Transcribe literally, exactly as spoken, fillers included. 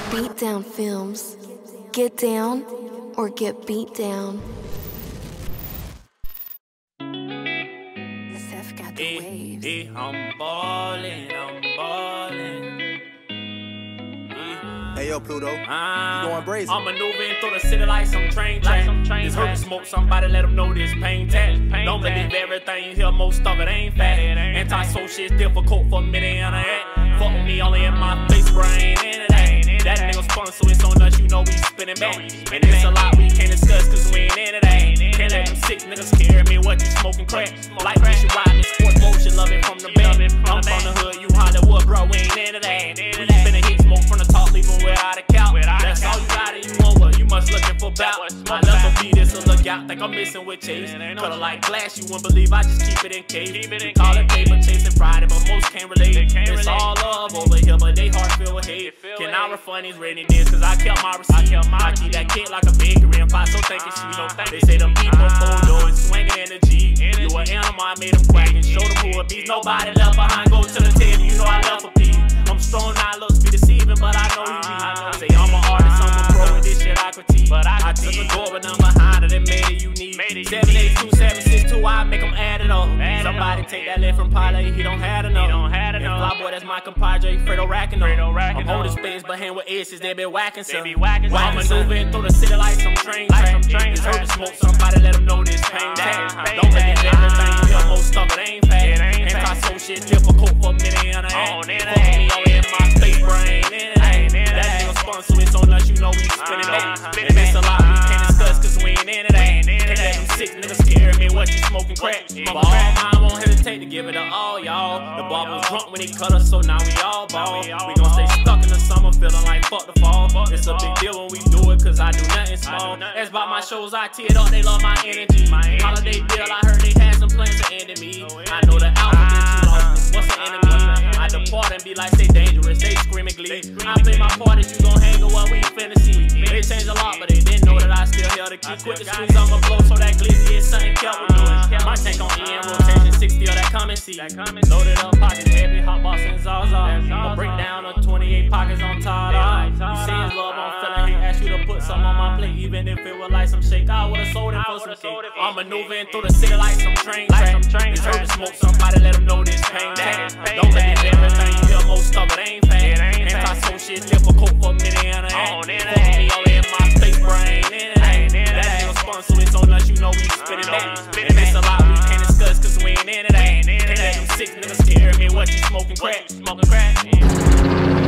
Beatdown Films. Get down or get beat down. Seth got the Eh, waves. eh, I'm ballin', I'm ballin'. Hey yo, Pluto, you Ah, going brazen? I'm maneuvering through the city like some train track. This hurt to smoke, somebody let them know this pain tag. Don't believe everything you hear, most of it ain't fact. Anti-social is difficult for me to interact. Fuck with me only in my face, brain into that. That nigga spun, so it's on us, you know we spinning back. And it's a lot we can't discuss, cause we ain't into that. Can't let them sick niggas scare me what you smoking crack. Like we should ride this sports motion, love it from the back. I'm from the hood, you Hollywood, bro, we ain't into that. We finna hit smoke from the top, leave them without a couch. That's all you got and you want, but you must looking for bout. I never be this, so look out, think I'm missing with Chase. Color like glass, you wouldn't believe I just keep it in case. We call it paper chasing Friday, but most can't relate. It's all love over here, but they heart filled with hate. Can I refund these rating days, cause I kept my receipt. I keep that kid like a bakery and pot, so thinking she know. They say them people full doors, swinging in the G. You an animal, I made them quack and show them who a beast. Nobody left behind, go to the table, you know I left a piece. I'm strong, now looks be deceiving, but I know you be. Say I'm an artist, I'm a pro, and this shit I critique. But I took a door with them behind it and made it unique. seven eight two seven six two, I make them add it up. Somebody take that lift from Pilot, he don't have enough. And Flyboy, that's my compadre, Fredo racking up. I'm holding space, but hand with aces, they been whacking some. While I'm maneuvering through the city like some train track. It's hurt to smoke, somebody let them know this pain tag. Don't believe everything you hear, most of it ain't fact. Anti-social shit difficult for me to interact. Fuck me all in my face, brain in it. That nigga spun, so it's on us, you know we spinning back. And it's a lot we can't discuss, cause we ain't into that. Can't let them sick niggas scare me what you smoking crack. But all mine won't hesitate to give it to all y'all. The ball was drunk when he cut us, so now we all ball. We gon' stay stuck in the summer, feeling like fuck the fall. It's a big deal when we do it, cause I do nothing small. That's about my shows, I tee it up, they love my energy. Holiday deal, I heard they had some plans to end me. I know the alphabet you lost, what's the enemy? I depart and be like, stay dangerous, they screaming glee. I play my part as you gon' hang on what we finna see. They changed a lot, but they didn't know that I still held the key. Quit the squeeze, I'ma blow so that glizzy is something kept with doing. My tank on E M rotation, sixty of that come and see. Loaded up pockets, heavy, hot box and Zaza. I'ma break down the twenty-eight pockets on Tada. You see his love, I'm feeling he asked you to put some on my plate. Even if it was like some shake, I would've sold it for some cake. I'm maneuvering through the city like some train track. It's hurt to smoke, somebody let them know this pain tag. Don't believe everything you hear, most of it ain't fact. Anti-social shit difficult for me to interact. Fuck me all in my face, brain in it. That nigga spun, so it's on us, you know we spinning back. And it's a lot we can't discuss, cause we ain't into that. Can't let them sick niggas scare me what you smoking crack. Smoking crack.